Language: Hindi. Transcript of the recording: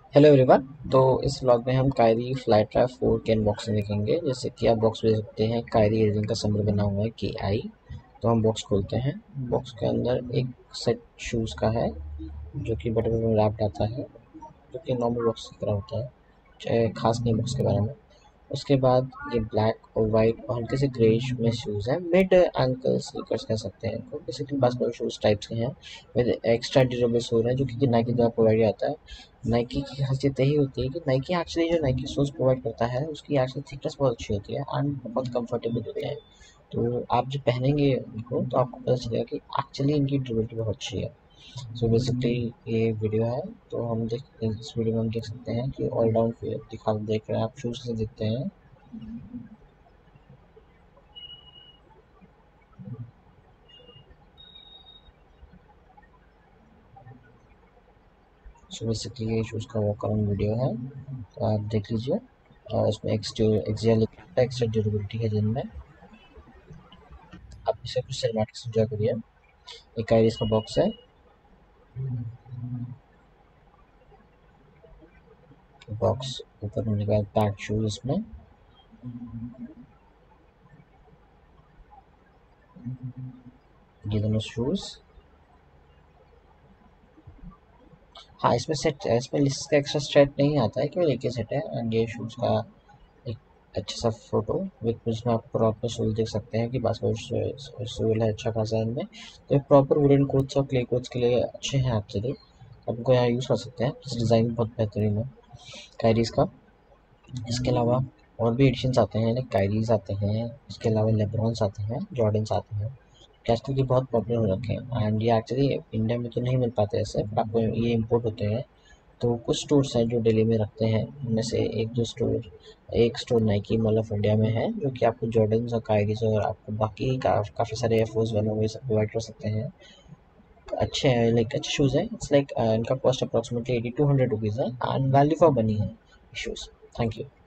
Hello everyone. तो इस व्लॉग में हम कायरी फ्लाई ट्राई 4 के अनबॉक्सिंग देखेंगे। जैसे कि आप बॉक्स में देख सकते हैं कायरी एयररिंग का सिंबल बना हुआ है के आई। तो हम बॉक्स खोलते हैं। बॉक्स के अंदर एक सेट शूज़ का है जो कि बटन में रैप्ड आता है, जो कि नॉर्मल बॉक्स की तरह होता है, चाहे खास नहीं बॉक्स के बारे में। उसके बाद ये ब्लैक और वाइट और हल्के से ग्रेइश में शूज़ हैं, मिड एंकल स्नीकर्स कह सकते हैं इनको। बेसिकली बास्केटबॉल शूज़ टाइप्स के हैं विद एक्स्ट्रा ड्यूरेबल सोल है, जो कि नाइकी द्वारा प्रोवाइड आता है। नाइकी की खासियत यही होती है कि नाइकी एक्चुअली जो नाइकी शूज़ प्रोवाइड करता है उसकी एक्चुअली थिकनेस बहुत अच्छी होती है एंड बहुत कंफर्टेबल होते हैं। तो आप जब पहनेंगे इनको तो आपको पता चलेगा कि एक्चुअली इनकी ड्यूरेबिलिटी बहुत अच्छी है। सो बेसिकली ये वीडियो है, तो हम देख इस वीडियो में हम देख सकते हैं कि ऑल डाउन दिखा देख रहे हैं आप, शूज़ से दिखते हैं। सो बेसिकली ये शूज़ का वॉक अराउंड वीडियो है, तो आप देख लीजिए। और इसमें एक्सियल एक्स्ट्रा ड्यूरेबिलिटी है जिनमें आप इसे कुछ सिनेमैटिक्स एंजॉय करिए। एक आइरिस का बॉक्स है, बॉक्स ऊपर होने के बाद पैक शूज इसमें। ये दोनों शूज, हाँ इसमें सेट है, इसमें इसका एक्स्ट्रा सेट नहीं आता है, केवल एक ही सेट है। एंड ये शूज का एक अच्छा सा फोटो विद उसमें आप प्रॉपर सोल देख सकते हैं कि बास्केटबॉल सोल है अच्छा खासा इनमें। तो ये प्रॉपर वुडन कोट्स और क्ले कोट्स के लिए अच्छे हैं एक्चुअली, आप इनको यहाँ यूज़ कर सकते हैं। डिज़ाइन बहुत बेहतरीन है कायरीज का। इसके अलावा और भी एडिशंस आते हैं, लाइक कायरीज आते हैं, इसके अलावा लेब्रॉन्स आते हैं, जॉर्डन्स आते हैं, आजकल की बहुत पॉपुलर हो रखे हैं। एंड ये एक्चुअली इंडिया में तो नहीं मिल पाते ऐसे, बट आपको ये इम्पोर्ट होते हैं। तो कुछ स्टोर्स हैं जो दिल्ली में रखते हैं, उनमें से एक store Nike mall of India में है, जो कि आपको जॉर्डन्स और कायरीज और आपको बाकी काफ़ी सारे एयरफोर्स बने हुए सब प्रोवाइड कर सकते हैं। अच्छे हैं, लाइक अच्छे शूज़ हैं। इट्स लाइक इनका कॉस्ट अप्रॉक्सीमेटली 8200 रुपीज़ है एंड वैल्यू फॉर मनी है शूज़। Thank you.